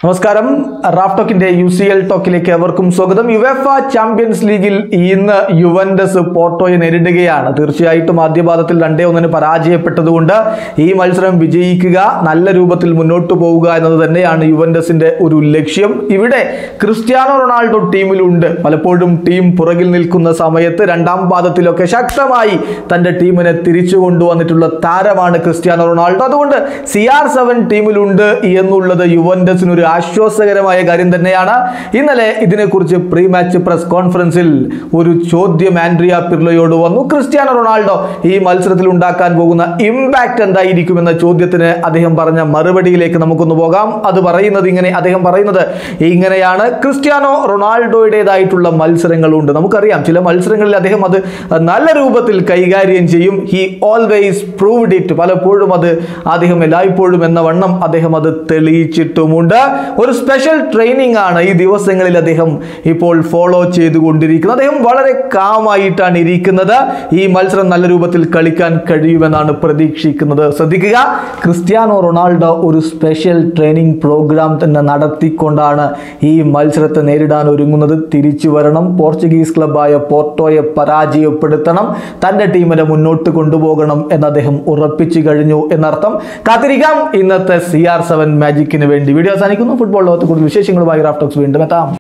നമസ്കാരം. Raf ടോക്കിന്റെ UCL ടോക്കിലേക്ക് എവർക്കും സ്വാഗതം. UEFA champions ലീഗിൽ ഇന്ന് യുവന്റസ് പോർട്ടോയെ നേരിടുകയാണ്. തീർച്ചയായിട്ടും ആദ്യപാദത്തിൽ 2-1 പരാജയപ്പെട്ടതുകൊണ്ട് ഈ മത്സരം വിജയിക്കുക, നല്ല രൂപത്തിൽ മുന്നോട്ട് പോവുക എന്നത് തന്നെയാണ് യുവന്റസിന്റെ ഒരു ലക്ഷ്യം. ഇവിടെ ക്രിസ്ത്യാനോ റൊണാൾഡോ ടീമിലുണ്ട്. പലപ്പോഴും ടീം പുറകിൽ നിൽക്കുന്ന സമയത്ത് രണ്ടാം പാദത്തിലൊക്കെ ശക്തമായി തന്റെ ടീമിനെ തിരിച്ചു കൊണ്ടുവന്നിട്ടുള്ള താരമാണ് ക്രിസ്ത്യാനോ റൊണാൾഡോ. അതുകൊണ്ട് CR7 ടീമിലുണ്ട് എന്നുള്ളത് യുവന്റസിന് ഒരു ആശ്വാസകരമായ കാര്യം തന്നെയാണ്. ഇന്നലെ ഇതിനെക്കുറിച്ച് പ്രീ മാച്ച് പ്രസ് കോൺഫറൻസിൽ ഒരു ചോദ്യം ആൻഡ്രിയ പിർലോയോട് വന്നു. ക്രിസ്ത്യാനോ റൊണാൾഡോ ഈ മത്സരത്തിൽ ഉണ്ടാക്കാൻ പോകുന്ന ഇമ്പാക്ട് എന്തായിരിക്കും എന്ന ചോദ്യത്തിന് അദ്ദേഹം പറഞ്ഞ മറുപടിയിലേക്ക് നമുക്കൊന്ന് പോകാം. അദ്ദേഹം പറയുന്നത് ഇങ്ങനെയാണ്: ക്രിസ്ത്യാനോ റൊണാൾഡോയുടേതായിട്ടുള്ള മത്സരങ്ങളുണ്ട്. നമുക്കറിയാം, ചില മത്സരങ്ങളിൽ അദ്ദേഹം അത് നല്ല രൂപത്തിൽ കൈകാര്യം ചെയ്യും. He always proved it. പലപ്പോഴും അത് അദ്ദേഹം എല്ലായ്പ്പോഴും എന്ന വണ്ണം അദ്ദേഹം അത് തെളിയിച്ചിട്ടുമുണ്ട്. ഒരു സ്പെഷ്യൽ ട്രെയിനിങ് ആണ് ഈ ദിവസങ്ങളിൽ അദ്ദേഹം ഇപ്പോൾ ഫോളോ ചെയ്തുകൊണ്ടിരിക്കുന്നത്. അദ്ദേഹം വളരെ കാമായിട്ടാണ് ഇരിക്കുന്നത്. ഈ മത്സരം നല്ല രൂപത്തിൽ കളിക്കാൻ കഴിയുമെന്നാണ് പ്രതീക്ഷിക്കുന്നത്. ശ്രദ്ധിക്കുക, ക്രിസ്ത്യാനോ റൊണാൾഡോ ഒരു സ്പെഷ്യൽ ട്രെയിനിങ് പ്രോഗ്രാം തന്നെ നടത്തിക്കൊണ്ടാണ് ഈ മത്സരത്തെ നേരിടാൻ ഒരുങ്ങുന്നത്. തിരിച്ചു വരണം, പോർച്ചുഗീസ് ക്ലബായ പോർട്ടോയെ പരാജയപ്പെടുത്തണം, തൻ്റെ ടീമിനെ മുന്നോട്ട് കൊണ്ടുപോകണം എന്ന് അദ്ദേഹം ഉറപ്പിച്ചു കഴിഞ്ഞു എന്നർത്ഥം. കാത്തിരിക്കാം ഇന്നത്തെ CR7 മാജിക്കിന് വേണ്ടി. വീഡിയോ അവസാനിക്കുന്നു. ഫുട്ബോൾ ലോകത്ത് കൂടുതൽ വിശേഷങ്ങളുമായി റാഫ് ടോക്സ് വീണ്ടും എത്താം.